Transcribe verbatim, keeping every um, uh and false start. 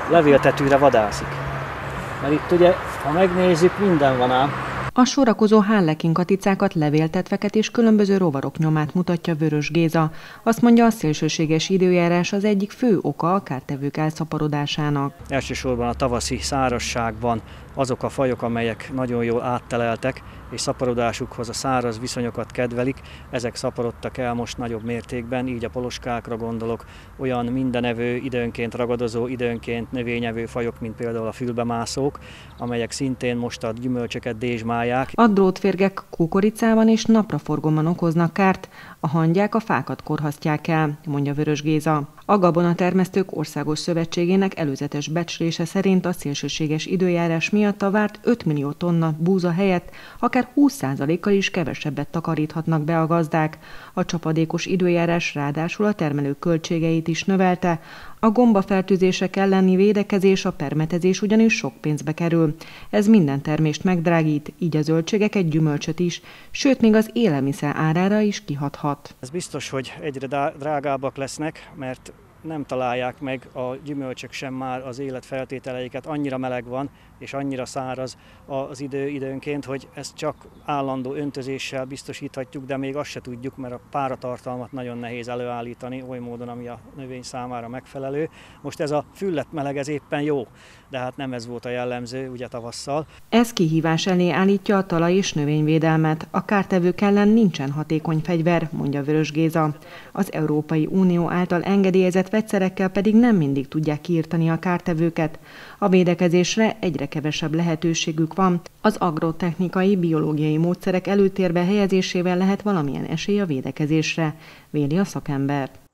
levéltetőre vadászik. Mert itt ugye, ha megnézzük, minden van ám. A sorakozó hállekinkaticákat, levéltetveket és különböző rovarok nyomát mutatja Vörös Géza. Azt mondja, a szélsőséges időjárás az egyik fő oka a kártevők elszaporodásának. Elsősorban a tavaszi szárazságban azok a fajok, amelyek nagyon jól átteleltek, és szaporodásukhoz a száraz viszonyokat kedvelik, ezek szaporodtak el most nagyobb mértékben, így a poloskákra gondolok, olyan mindenevő, időnként ragadozó, időnként növényevő fajok, mint például a fülbemászók, amelyek szintén most a gyümölcsöket dézsmálják. A drótférgek kukoricában és napraforgóban okoznak kárt, a hangyák a fákat korhasztják el, mondja Vörös Géza. A gabonatermesztők országos szövetségének előzetes becslése szerint a szélsőséges időjárás miatt a várt öt millió tonna búza helyett akár húsz százalékkal is kevesebbet takaríthatnak be a gazdák. A csapadékos időjárás ráadásul a termelők költségeit is növelte. A gombafertőzések elleni védekezés, a permetezés ugyanis sok pénzbe kerül. Ez minden termést megdrágít, így a zöldségeket, gyümölcsöt is, sőt még az élelmiszer árára is kihathat. Ez biztos, hogy egyre drágábbak lesznek, mert nem találják meg a gyümölcsök sem már az életfeltételeiket, annyira meleg van és annyira száraz az idő időnként, hogy ezt csak állandó öntözéssel biztosíthatjuk, de még azt se tudjuk, mert a páratartalmat nagyon nehéz előállítani oly módon, ami a növény számára megfelelő. Most ez a füllet meleg, ez éppen jó, de hát nem ez volt a jellemző ugye tavasszal. Ez kihívás elé állítja a talaj- és növényvédelmet. A kártevők ellen nincsen hatékony fegyver, mondja Vörös Géza. Az Európai Unió által engedélyezett vegyszerekkel pedig nem mindig tudják kiirtani a kártevőket. A védekezésre egyre kevesebb lehetőségük van. Az agrotechnikai, biológiai módszerek előtérbe helyezésével lehet valamilyen esély a védekezésre, véli a szakember.